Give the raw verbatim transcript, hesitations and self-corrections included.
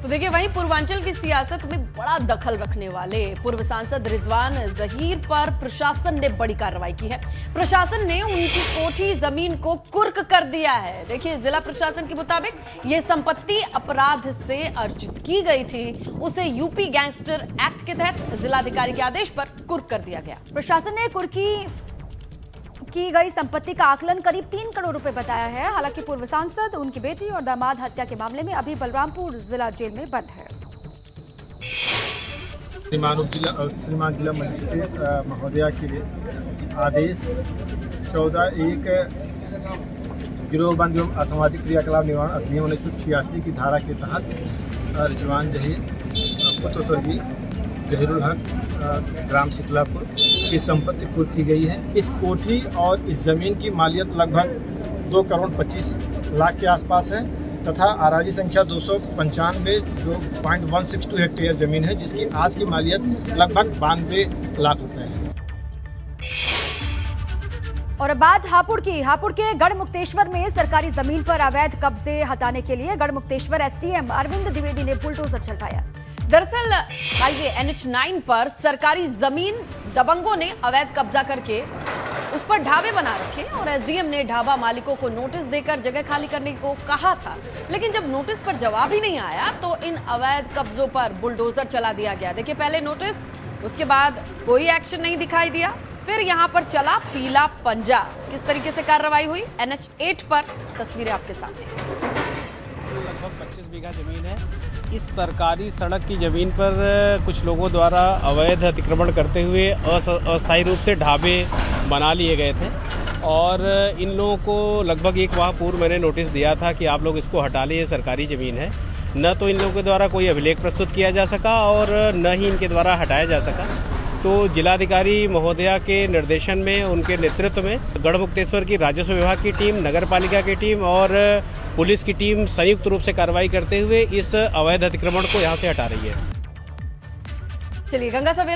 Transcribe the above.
तो देखिए, वहीं पूर्वांचल की सियासत में बड़ा दखल रखने वाले पूर्व सांसद रिजवान जहीर पर प्रशासन ने बड़ी कार्रवाई की है। प्रशासन ने उनकी कोठी जमीन को कुर्क कर दिया है। देखिए, जिला प्रशासन के मुताबिक ये संपत्ति अपराध से अर्जित की गई थी, उसे यूपी गैंगस्टर एक्ट के तहत जिलाधिकारी के आदेश पर कुर्क कर दिया गया। प्रशासन ने कुर्की की गई संपत्ति का आकलन करीब तीन करोड़ रुपए बताया है। हालांकि पूर्व सांसद, उनकी बेटी और दामाद हत्या के मामले में अभी बलरामपुर जिला जेल में बंद है। श्रीमान जिला मजिस्ट्रेट महोदया के आदेश चौदह एक गिरोहबंद एवं असामाजिक क्रियाकलाप निवारण अधिनियम उन्नीस सौ छियासी की धारा के तहत रिजवान जहीर पुत्र स्वर्गीय जहीरुल हक ग्राम शिकलापुर की संपत्ति कुर्क की गई है। इस कोठी और इस जमीन की मालियत लगभग दो करोड़ पच्चीस लाख के आसपास है तथा आराजी संख्या दो सौ पंचानवे जो point one six two hectare जमीन है, जिसकी आज की मालियत लगभग बानवे लाख रुपए है। और बात हापुड़ की। हापुड़ के गढ़मुक्तेश्वर में सरकारी जमीन पर अवैध कब्जे हटाने के लिए गढ़मुक्तेश्वर एसडीएम अरविंद द्विवेदी ने बुलडोजर चलवाया। दरअसल हाईवे एन एच नाइन पर सरकारी जमीन दबंगों ने अवैध कब्जा करके उस पर ढाबे बना रखे और एसडीएम ने ढाबा मालिकों को नोटिस देकर जगह खाली करने को कहा था, लेकिन जब नोटिस पर जवाब ही नहीं आया तो इन अवैध कब्जों पर बुलडोजर चला दिया गया। देखिए, पहले नोटिस, उसके बाद कोई एक्शन नहीं दिखाई दिया, फिर यहां पर चला पीला पंजा। किस तरीके से कार्रवाई हुई, एन एच एट पर तस्वीरें आपके सामने। लगभग पच्चीस बीघा जमीन है। इस सरकारी सड़क की ज़मीन पर कुछ लोगों द्वारा अवैध अतिक्रमण करते हुए अस्थायी रूप से ढाबे बना लिए गए थे और इन लोगों को लगभग एक माह पूर्व मैंने नोटिस दिया था कि आप लोग इसको हटा लिए, सरकारी ज़मीन है। न तो इन लोगों के द्वारा कोई अभिलेख प्रस्तुत किया जा सका और न ही इनके द्वारा हटाया जा सका। तो जिलाधिकारी महोदया के निर्देशन में, उनके नेतृत्व में गढ़मुक्तेश्वर की राजस्व विभाग की टीम, नगर पालिका की टीम और पुलिस की टीम संयुक्त रूप से कार्रवाई करते हुए इस अवैध अतिक्रमण को यहां से हटा रही है। चलिए, गंगा सवेरा